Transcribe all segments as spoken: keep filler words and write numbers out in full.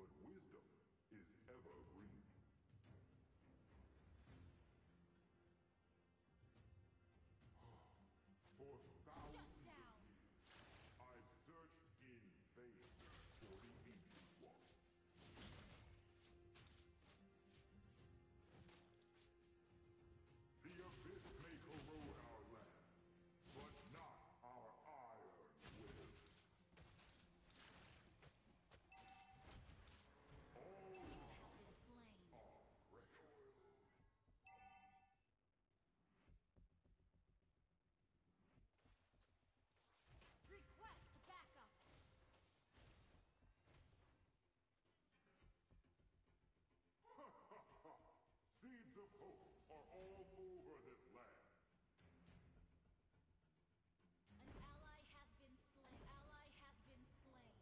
but wisdom is evergreen. For thousands of years, I've searched in vain for the ancient ones. The Abyss may corrode our land, but not our iron will. All have been slain. are precious. Request backup. Seeds of hope are all over this land. An ally has been slain. Ally has been slain.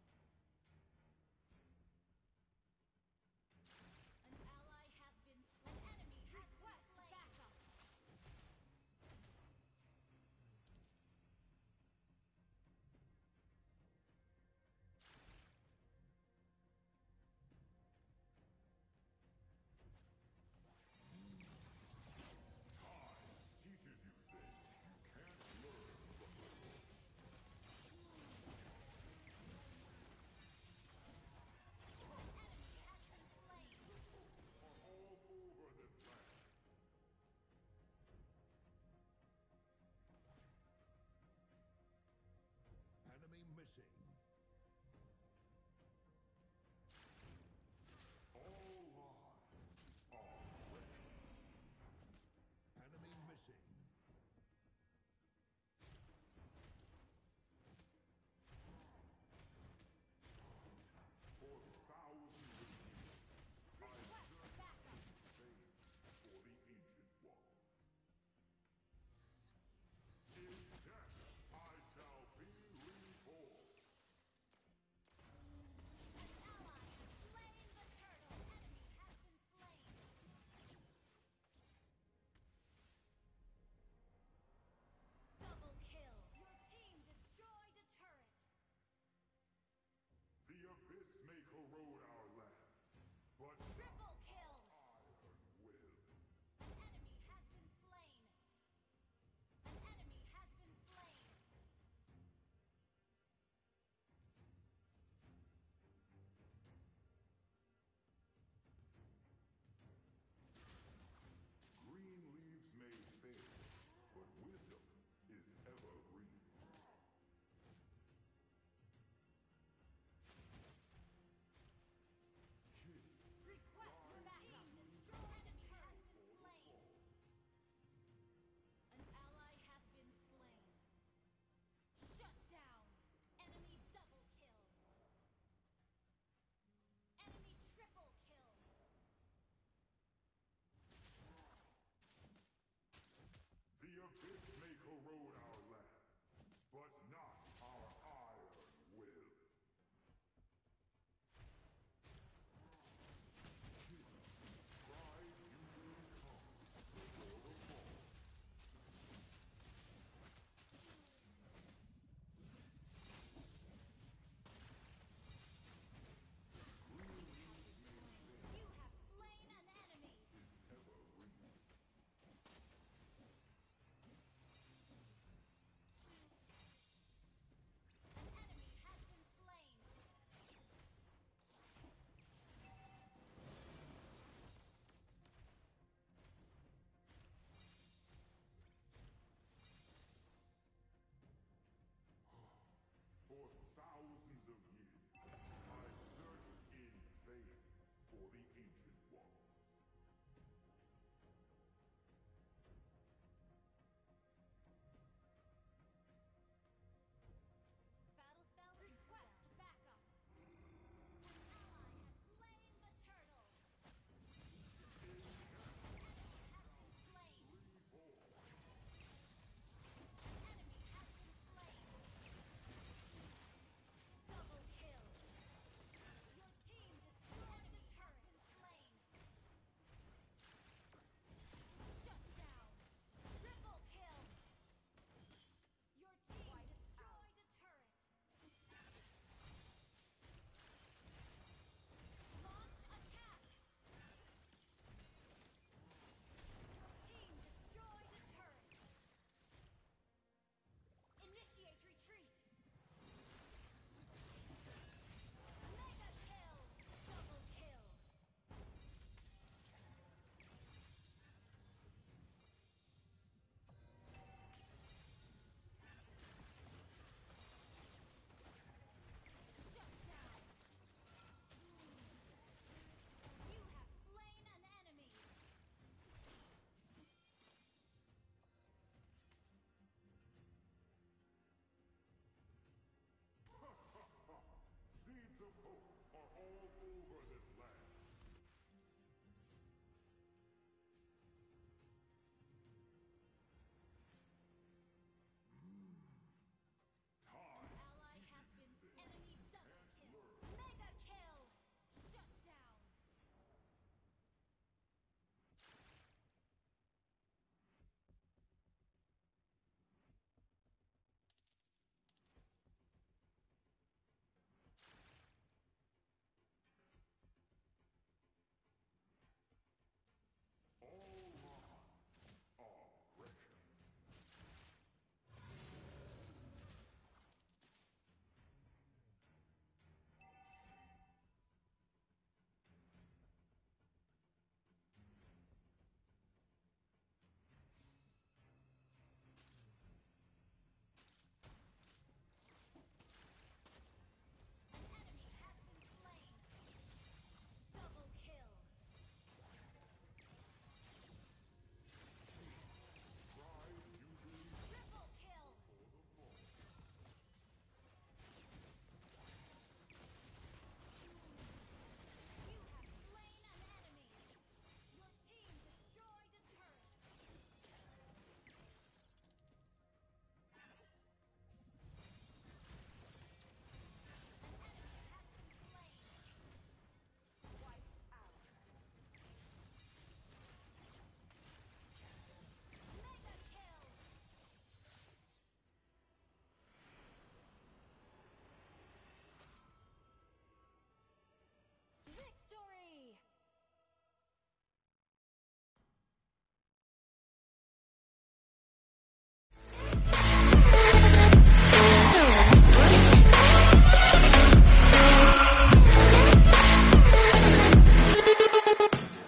An ally has been slain. An enemy has request backup. Time teaches you things you can't learn from the book. An enemy has been slain. Are all over this land. Enemy missing. All lives are precious. Enemy missing. For thousands of years, I've Request searched backup. in vain for the ancient ones. In death, I shall be reborn. An ally has slain the turtle. Enemy has been slain. Double kill. Your team destroyed a turret. The Abyss may corrode our land, but